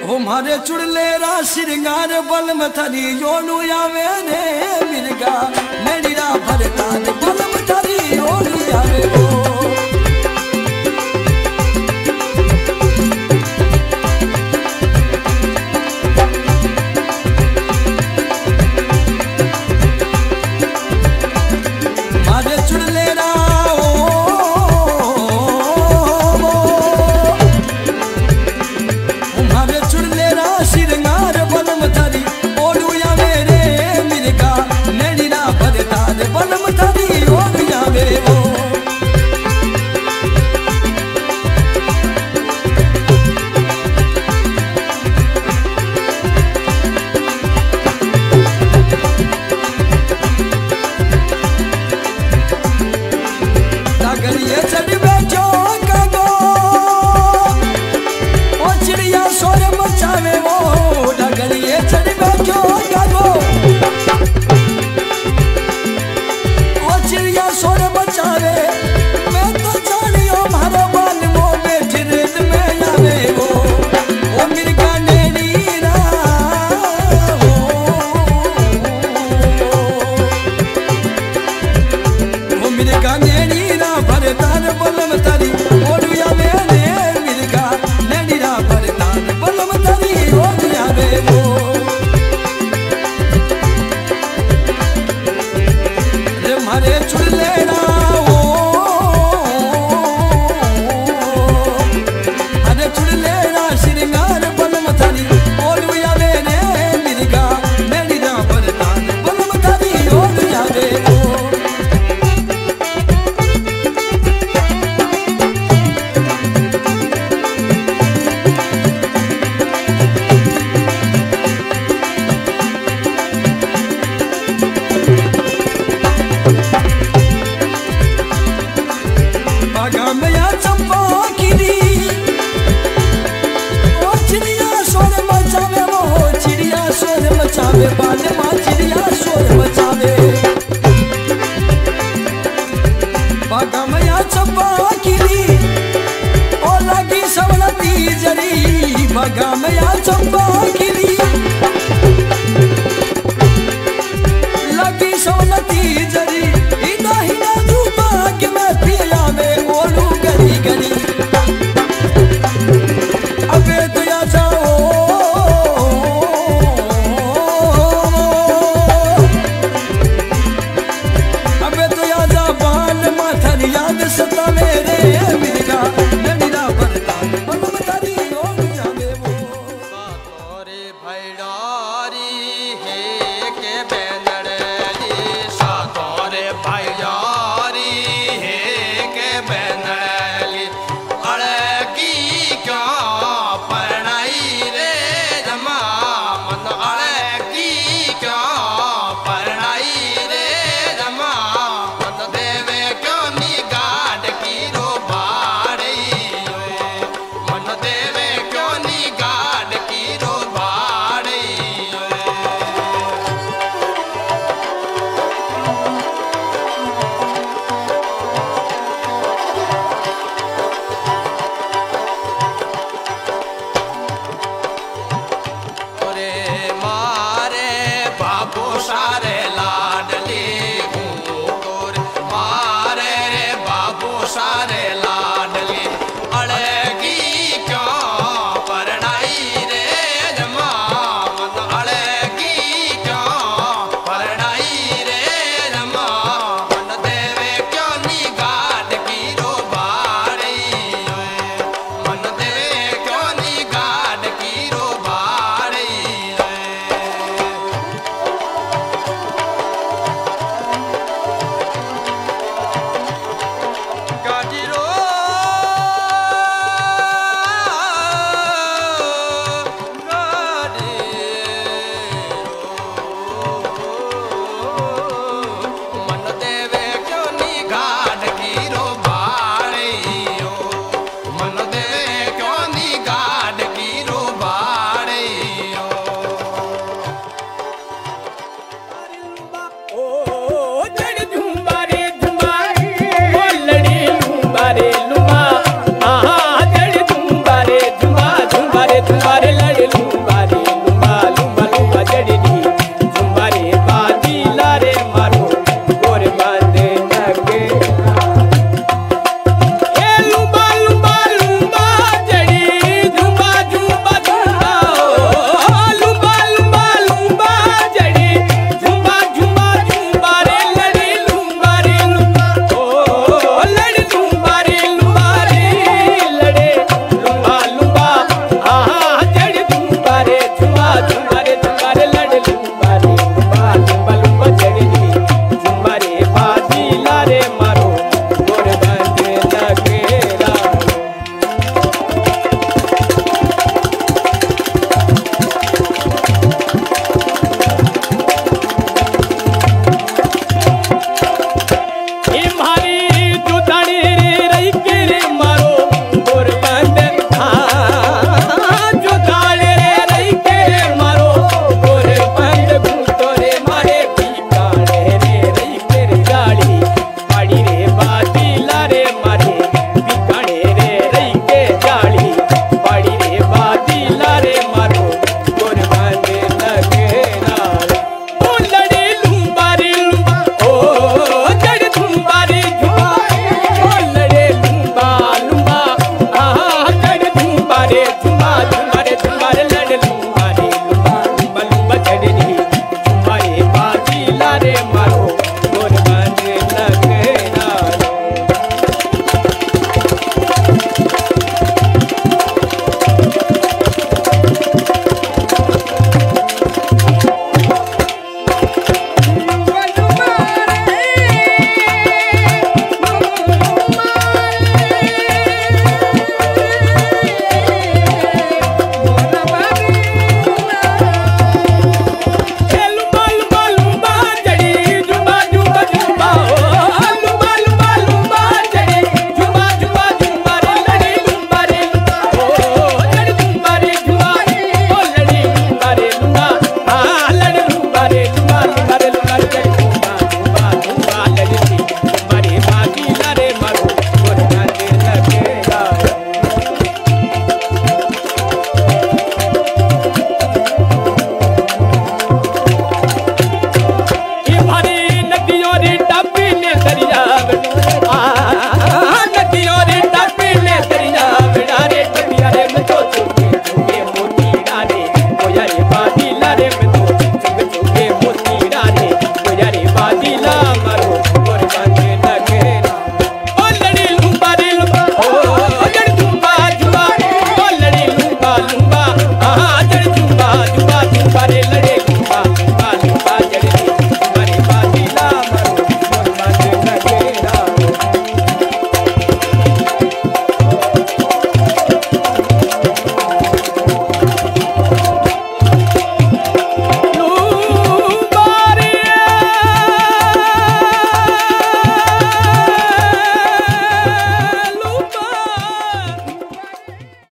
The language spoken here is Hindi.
ओ मारे चुड़लेरा श्रृंगार बल मथरी योनु आवे रे मिर्गा नेड़ीरा भरता ने बल मथरी योनु आवे ओ मारे चुड़लेरा श्रृंगार बलम थारी ओडू आवे रे मिर्गा नेड़ीरा भरता दे बलम थारी ओडू आवे ओ डागरिए चढ़ बैठो कागो ओ चिड़िया शोर मचावे वो डागरिए चढ़ बैठो कागो ओ चिड़िया शोर मचावे मैं तो जानियो मारो बाल वो बैठ रेत में आवे वो ओ मिर्गा नेड़ीरा ओ मिर्गा नेड़ीरा भरता ने बलम तारी ओडू आवे रे मिर्गा नेड़ीरा भरता ने बलम तारी ओडू आवे वो रे मारे चुड़लेरा अरे चुड़लेरा श्रृंगार बलम थारी ओडू आवे रे मिर्गा नेड़ीरा भरता ने बलम तारी ओडू आवे वो बागा में या चंपा खिली ओ चिड़िया शोर मचावे वो चिड़िया शोर मचावे बाल माँ चिड़िया शोर मचावे बागा में या चंपा खिली ओ लगी सवलती जरी बागा में या चंपा खिली लगी सवलती जरी हिना हिना धूपा के मैं पिया में ओलू गरी गरी अबे तो या जाओ अबे तो या जा बाल माथन याद सता मेरे मिर्गा नेड़ीरा भरता बलम तारी ओडू आवे वो तोरे भैडारी है के बैनड़ी सा तोरे भैडारी है के बैनड़ी अड़की क्या परनाई रे जमा मन अड़की क्या परनाई रे जमा मन देवे क्यों नी गाड़ की रो बाड़ी मन देवे क्यों नी गाड़ की रो बाड़ी ओरे मारे बाबू सारे लाडली हूँ तोरे मारे बाबू सारे